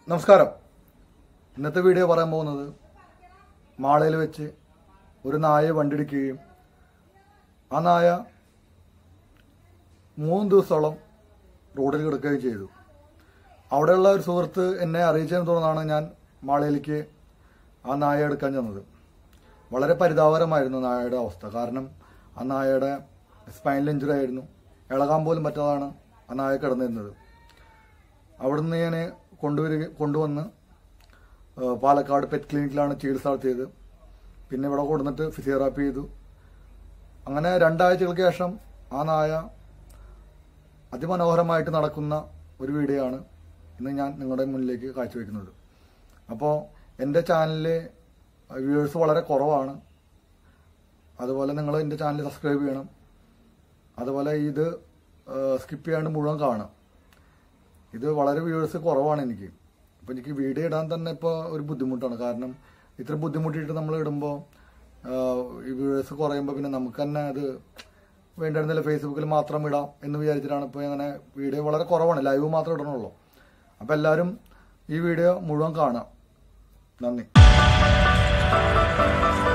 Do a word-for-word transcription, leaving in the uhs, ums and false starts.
നമസ്കാരം. ഇന്നത്തെ വീഡിയോ പറയാൻ പോകുന്നത് മാളയിൽ വെച്ച് ഒരു നായയെ വണ്ടിടിക്കുകയും ആ നായ മൂന്ന് ദിവസത്തോളം റോഡിൽ കിടക്കുകയും ചെയ്തു. അവിടെയുള്ള ഒരു സുഹൃത്ത് എന്നെ അറിയിച്ചതിനെ തുടർന്നാണ് ഞാൻ മാളയിലേക്ക് ആ നായ എടുക്കാൻ ചെന്നത്. വളരെ പരിതാപകരമായിരുന്നു നായയുടെ അവസ്ഥ. കാരണം ആ നായയുടെ സ്പൈനൽ ഇഞ്ചുറി ആയിരുന്നു. ഇളകാൻ പോലും പറ്റാതാണ് ആ നായ കിടന്നിരുന്നത്. അവിടുന്ന് ഞാൻ കൊണ്ടുവരിക കൊണ്ടുവന്ന് പാലക്കാട് പെറ്റ് ക്ലിനിക്കിലാണ് ചികിത്സ നടത്തിയത്. പിന്നെ ഇവിടെ കൊണ്ടുവന്നിട്ട് ഫിസിയോതെറാപ്പി ചെയ്തു. അങ്ങനെ രണ്ടാഴ്ചകൾക്ക് ശേഷം ആ നായ അതിമനോഹരമായിട്ട് നടക്കുന്ന ഒരു വീഡിയോ ആണ് ഇന്ന് ഞാൻ നിങ്ങളുടെ മുന്നിലേക്ക് കാഴ്ചവെക്കുന്നത്. അപ്പോൾ എൻ്റെ ചാനലിലെ വ്യൂവേഴ്സ് വളരെ കുറവാണ്. അതുപോലെ നിങ്ങൾ എൻ്റെ ചാനൽ സബ്സ്ക്രൈബ് ചെയ്യണം. അതുപോലെ ഇത് സ്കിപ്പ് ചെയ്യാണ്ട് മുഴുവൻ കാണാം. ഇത് വളരെ വ്യൂവേഴ്സ് കുറവാണ് എനിക്ക്. അപ്പോൾ എനിക്ക് വീഡിയോ ഇടാൻ തന്നെ ഇപ്പോൾ ഒരു ബുദ്ധിമുട്ടാണ്. കാരണം ഇത്ര ബുദ്ധിമുട്ടിയിട്ട് നമ്മൾ ഇടുമ്പോൾ ഈ വ്യൂവേഴ്സ് കുറയുമ്പോൾ പിന്നെ നമുക്ക് തന്നെ അത് വേണ്ടിയിരുന്നില്ല, ഫേസ്ബുക്കിൽ മാത്രം ഇടാം എന്ന് വിചാരിച്ചിട്ടാണ് ഇപ്പോൾ അങ്ങനെ വീഡിയോ വളരെ കുറവാണ്. ലൈവ് മാത്രം ഇടണുള്ളൂ. അപ്പോൾ എല്ലാവരും ഈ വീഡിയോ മുഴുവൻ കാണാം. നന്ദി.